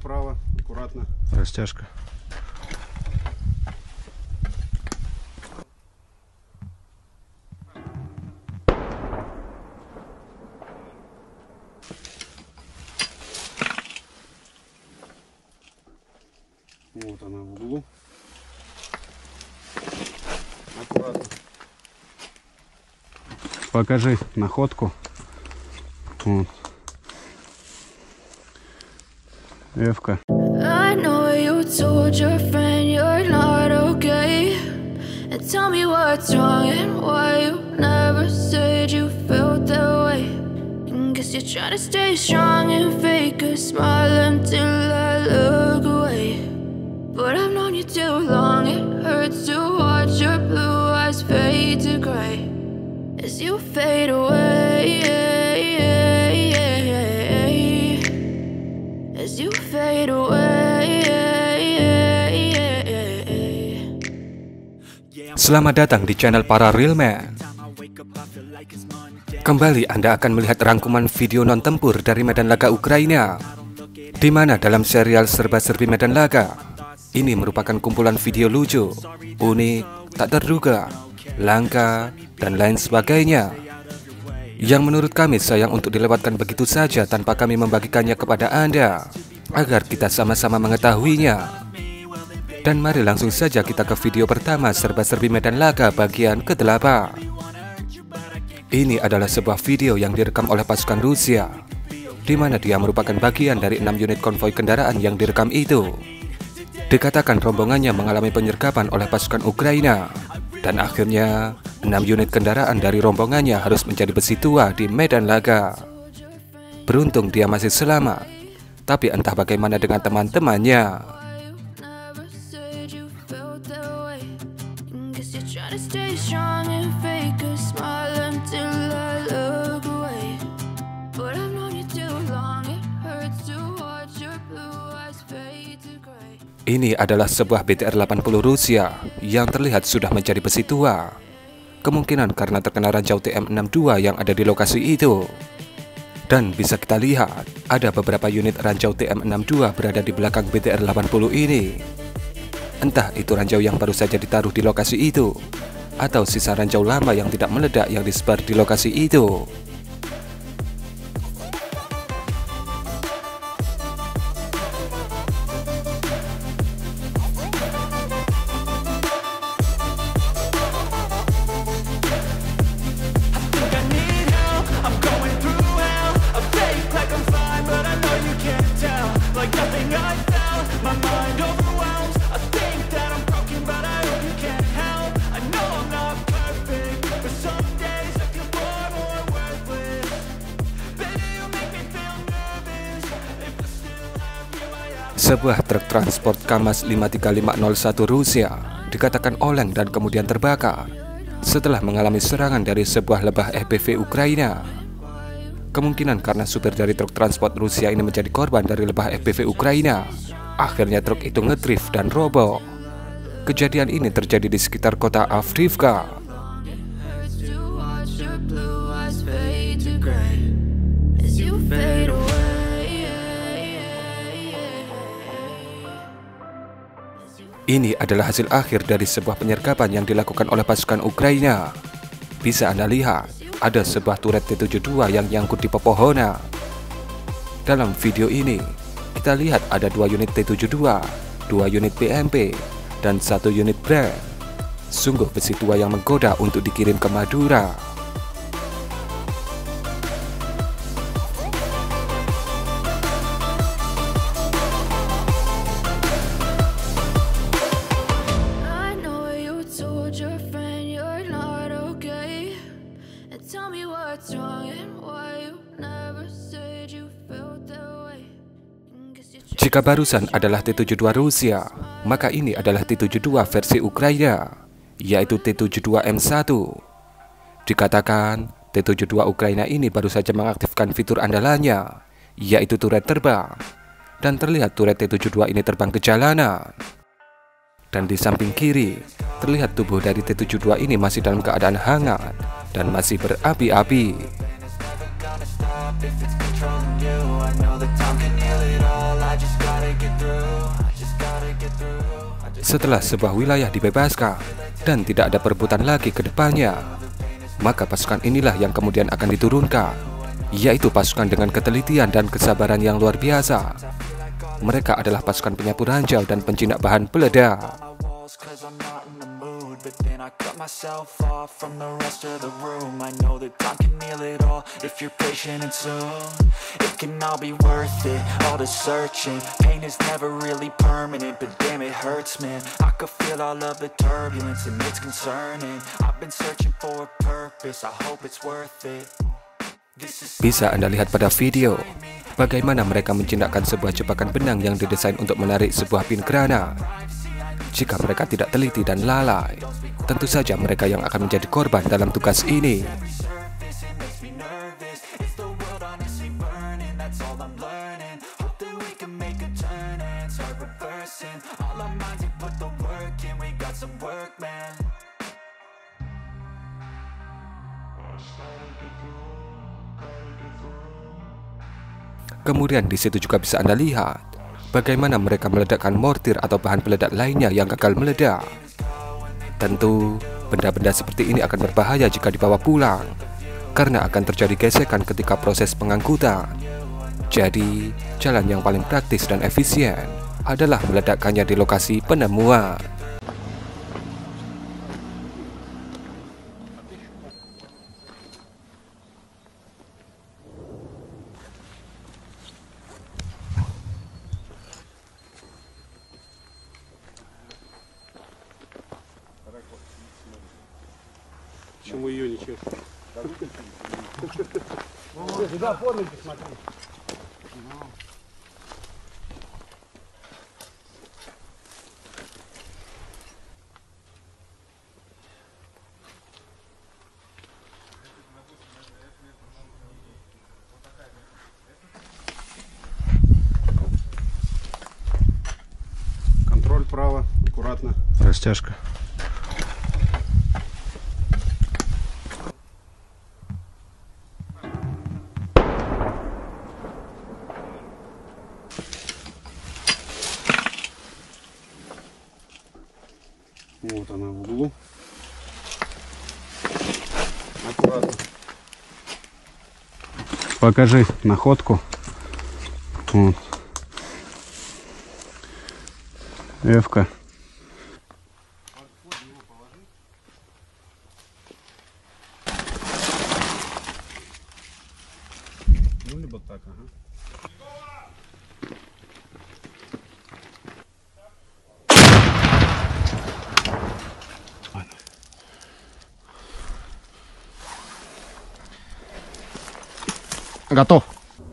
вправо, аккуратно. Растяжка. Вот она в углу. Аккуратно. Покажи находку. Вот. Эвка. I know you told your friend you're not okay, and tell me what's wrong and why you never said you felt that way. And guess you're trying to stay strong and fake a smile until I look away. But I've known you too long, it hurts to watch your blue eyes fade to gray as you fade away, as you fade away. Selamat datang di channel Para Real Man. Kembali Anda akan melihat rangkuman video non-tempur dari medan laga Ukraina, di mana dalam serial serba-serbi medan laga ini merupakan kumpulan video lucu, unik, tak terduga, langka, dan lain sebagainya, yang menurut kami sayang untuk dilewatkan begitu saja tanpa kami membagikannya kepada Anda, agar kita sama-sama mengetahuinya. Dan mari langsung saja kita ke video pertama serba-serbi medan laga bagian ke-8. Ini adalah sebuah video yang direkam oleh pasukan Rusia, di mana dia merupakan bagian dari 6 unit konvoi kendaraan yang direkam itu. Dikatakan rombongannya mengalami penyergapan oleh pasukan Ukraina, dan akhirnya 6 unit kendaraan dari rombongannya harus menjadi besi tua di medan laga. Beruntung dia masih selamat, tapi entah bagaimana dengan teman-temannya. Ini adalah sebuah BTR-80 Rusia yang terlihat sudah menjadi besi tua. Kemungkinan karena terkena ranjau TM62 yang ada di lokasi itu. Dan bisa kita lihat, ada beberapa unit ranjau TM62 berada di belakang BTR-80 ini. Entah itu ranjau yang baru saja ditaruh di lokasi itu, atau sisa ranjau lama yang tidak meledak yang disebar di lokasi itu. Sebuah truk transport KAMAZ 53501 Rusia dikatakan oleng dan kemudian terbakar setelah mengalami serangan dari sebuah lebah FPV Ukraina. Kemungkinan karena supir dari truk transport Rusia ini menjadi korban dari lebah FPV Ukraina, akhirnya truk itu ngedrift dan roboh. Kejadian ini terjadi di sekitar kota Avdiivka. Ini adalah hasil akhir dari sebuah penyergapan yang dilakukan oleh pasukan Ukraina. Bisa Anda lihat, ada sebuah turret T-72 yang nyangkut di pepohonan. Dalam video ini, kita lihat ada 2 unit T-72, 2 unit PMP, dan 1 unit Brand. Sungguh besi tua yang menggoda untuk dikirim ke Madura. Jika barusan adalah T-72 Rusia, maka ini adalah T-72 versi Ukraina, yaitu T-72M1. Dikatakan T-72 Ukraina ini baru saja mengaktifkan fitur andalannya, yaitu turret terbang. Dan terlihat turret T-72 ini terbang ke jalanan. Dan di samping kiri, terlihat tubuh dari T-72 ini masih dalam keadaan hangat dan masih berapi-api. gonna stop if it's controlling you. I know that time can heal it all. I just gotta get through. I just gotta get through. Setelah sebuah wilayah dibebaskan dan tidak ada perebutan lagi ke depannya, maka pasukan inilah yang kemudian akan diturunkan, yaitu pasukan dengan ketelitian dan kesabaran yang luar biasa. Mereka adalah pasukan penyapu ranjau dan penjinak bahan peledak. But then I cut myself off from the rest of the room. I know that time can heal it all if you're patient and soon it can all be worth it, all the searching. Pain is never really permanent, but damn it hurts, man. I could feel all of the turbulence and it's concerning. I've been searching for a purpose, I hope it's worth it. Bisa Anda lihat pada video bagaimana mereka menjinakkan sebuah jebakan benang yang didesain untuk menarik sebuah pin granat. Jika mereka tidak teliti dan lalai, tentu saja mereka yang akan menjadi korban dalam tugas ini. Kemudian di situ juga bisa Anda lihat bagaimana mereka meledakkan mortir atau bahan peledak lainnya yang gagal meledak. Tentu, benda-benda seperti ini akan berbahaya jika dibawa pulang, karena akan terjadi gesekan ketika proses pengangkutan. Jadi, jalan yang paling praktis dan efisien adalah meledakkannya di lokasi penemuan. Почему ее ничего? Сюда оформите, смотри. Контроль право, аккуратно. Растяжка. Вот она в углу. Аккуратно. Покажи находку. Вот. Эвка. Ну, либо так, ага. Готов.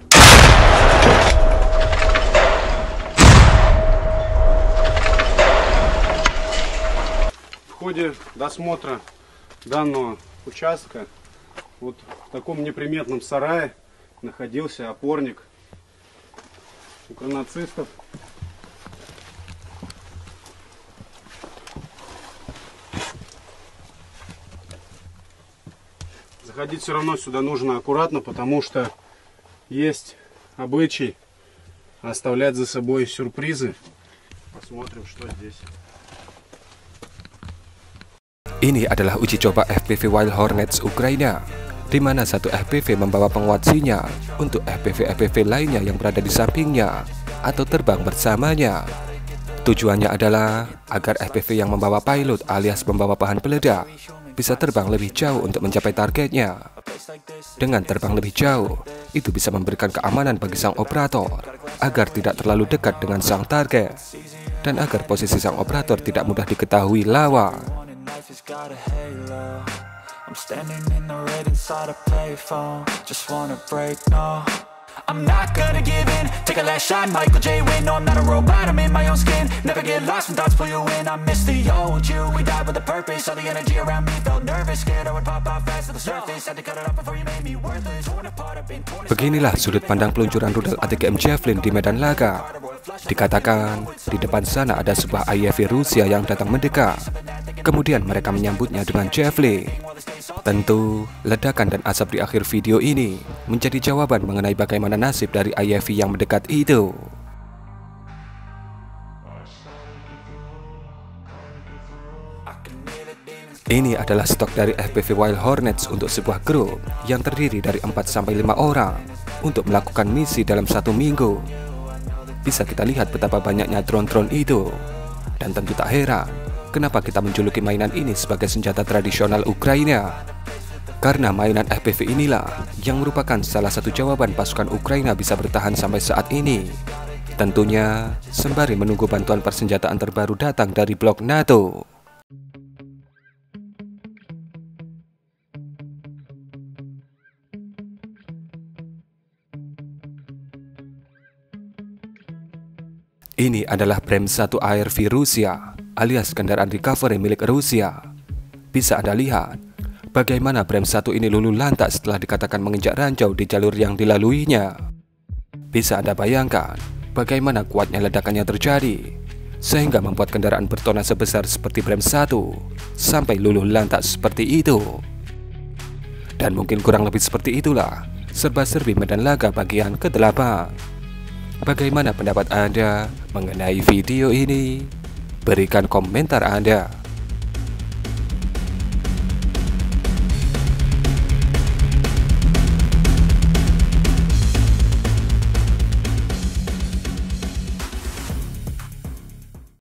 В ходе досмотра данного участка вот в таком неприметном сарае находился опорник укронацистов. Заходить все равно сюда нужно аккуратно, потому что есть обычай оставлять за собой сюрпризы. Посмотрим, что здесь. Ini adalah uji coba FPV Wild Hornets Ukraina, di mana satu FPV membawa penguat sinyal untuk FPV-FPV lainnya yang berada di sampingnya atau terbang bersamanya. Tujuannya adalah agar FPV yang membawa pilot alias membawa bahan peledak bisa terbang lebih jauh untuk mencapai targetnya. Dengan terbang lebih jauh, itu bisa memberikan keamanan bagi sang operator agar tidak terlalu dekat dengan sang target dan agar posisi sang operator tidak mudah diketahui lawan. I'm not gonna give in, take a last shot, Michael J. Win. No, I'm not a robot, I'm in my own skin. Never get lost when thoughts pull you in. I miss the old you, we died with a purpose. All the energy around me felt nervous, scared I would pop out fast to the surface. Had to cut it off before you made me worthless. Torn apart, I've been torn. Beginilah sudut pandang peluncuran rudal ATGM Javelin di medan laga. Dikatakan di depan sana ada sebuah IFV Rusia yang datang mendekat. Kemudian mereka menyambutnya dengan Javelin. Tentu, ledakan dan asap di akhir video ini menjadi jawaban mengenai bagaimana nasib dari Ivy yang mendekat itu. Ini adalah stok dari FPV Wild Hornets untuk sebuah grup yang terdiri dari 4-5 orang untuk melakukan misi dalam 1 minggu. Bisa kita lihat betapa banyaknya drone-drone itu. Dan tentu tak heran kenapa kita menjuluki mainan ini sebagai senjata tradisional Ukraina. Karena mainan FPV inilah yang merupakan salah satu jawaban pasukan Ukraina bisa bertahan sampai saat ini. Tentunya sembari menunggu bantuan persenjataan terbaru datang dari blok NATO. Ini adalah Brem 1 ARV Rusia, alias kendaraan recovery milik Rusia. Bisa Anda lihat bagaimana Brem 1 ini luluh lantak setelah dikatakan menginjak ranjau di jalur yang dilaluinya. Bisa Anda bayangkan bagaimana kuatnya ledakannya terjadi, sehingga membuat kendaraan bertona sebesar seperti Brem 1 sampai luluh lantak seperti itu. Dan mungkin kurang lebih seperti itulah serba-serbi medan laga bagian ke-8. Bagaimana pendapat Anda mengenai video ini? Berikan komentar Anda.